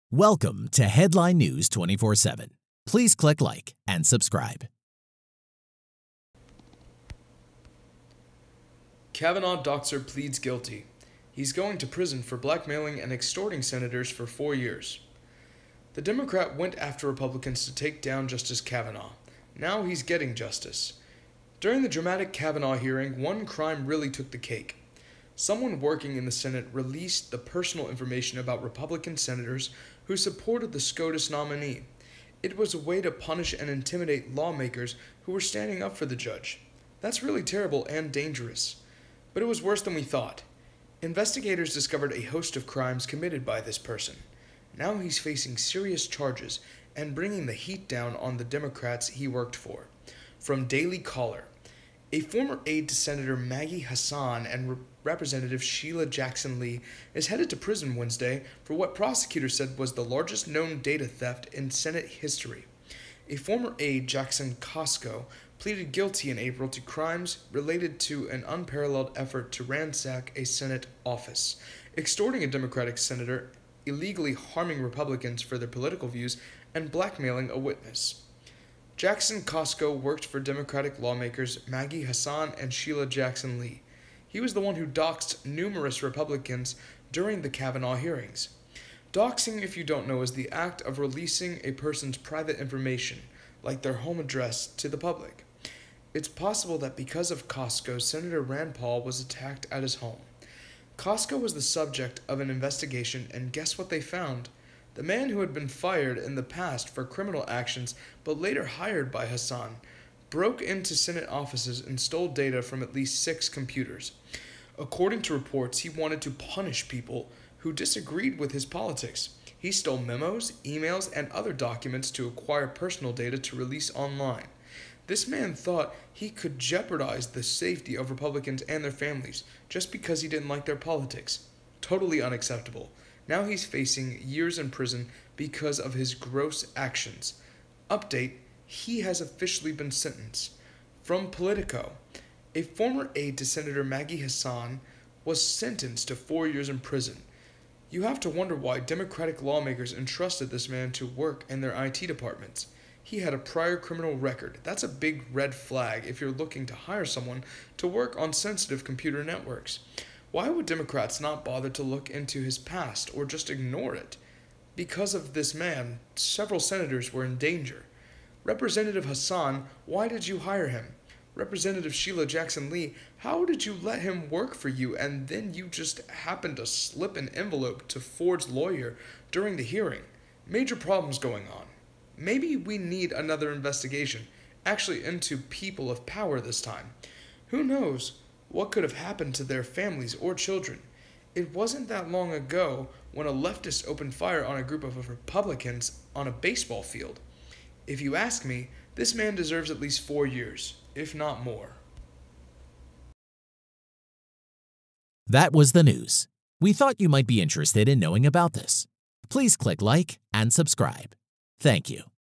Welcome to Headline News 24/7. Please click like and subscribe. Kavanaugh Doxxer pleads guilty. He's going to prison for blackmailing and extorting senators for 4 years. The Democrat went after Republicans to take down Justice Kavanaugh. Now he's getting justice. During the dramatic Kavanaugh hearing, one crime really took the cake. Someone working in the Senate released the personal information about Republican senators who supported the SCOTUS nominee. It was a way to punish and intimidate lawmakers who were standing up for the judge. That's really terrible and dangerous. But it was worse than we thought. Investigators discovered a host of crimes committed by this person. Now he's facing serious charges and bringing the heat down on the Democrats he worked for. From Daily Caller, a former aide to Senator Maggie Hassan and Representative Sheila Jackson Lee is headed to prison Wednesday for what prosecutors said was the largest known data theft in Senate history. A former aide, Jackson Costco, pleaded guilty in April to crimes related to an unparalleled effort to ransack a Senate office, extorting a Democratic senator, illegally harming Republicans for their political views, and blackmailing a witness. Jackson Costco worked for Democratic lawmakers Maggie Hassan and Sheila Jackson Lee. He was the one who doxed numerous Republicans during the Kavanaugh hearings. Doxing, if you don't know, is the act of releasing a person's private information, like their home address, to the public. It's possible that because of Costco, Senator Rand Paul was attacked at his home. Costco was the subject of an investigation, and guess what they found? The man who had been fired in the past for criminal actions but later hired by Hassan broke into Senate offices and stole data from at least 6 computers. According to reports, he wanted to punish people who disagreed with his politics. He stole memos, emails, and other documents to acquire personal data to release online. This man thought he could jeopardize the safety of Republicans and their families just because he didn't like their politics. Totally unacceptable. Now he's facing years in prison because of his gross actions. Update: he has officially been sentenced. From Politico, a former aide to Senator Maggie Hassan was sentenced to 4 years in prison. You have to wonder why Democratic lawmakers entrusted this man to work in their IT departments. He had a prior criminal record. That's a big red flag if you're looking to hire someone to work on sensitive computer networks. Why would Democrats not bother to look into his past or just ignore it? Because of this man, several senators were in danger. Representative Hassan, why did you hire him? Representative Sheila Jackson Lee, how did you let him work for you and then you just happened to slip an envelope to Ford's lawyer during the hearing? Major problems going on. Maybe we need another investigation, actually into people of power this time. Who knows what could have happened to their families or children? It wasn't that long ago when a leftist opened fire on a group of Republicans on a baseball field. If you ask me, this man deserves at least 4 years, if not more. That was the news. We thought you might be interested in knowing about this. Please click like and subscribe. Thank you.